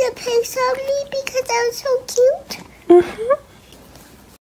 piss on me because I was so cute?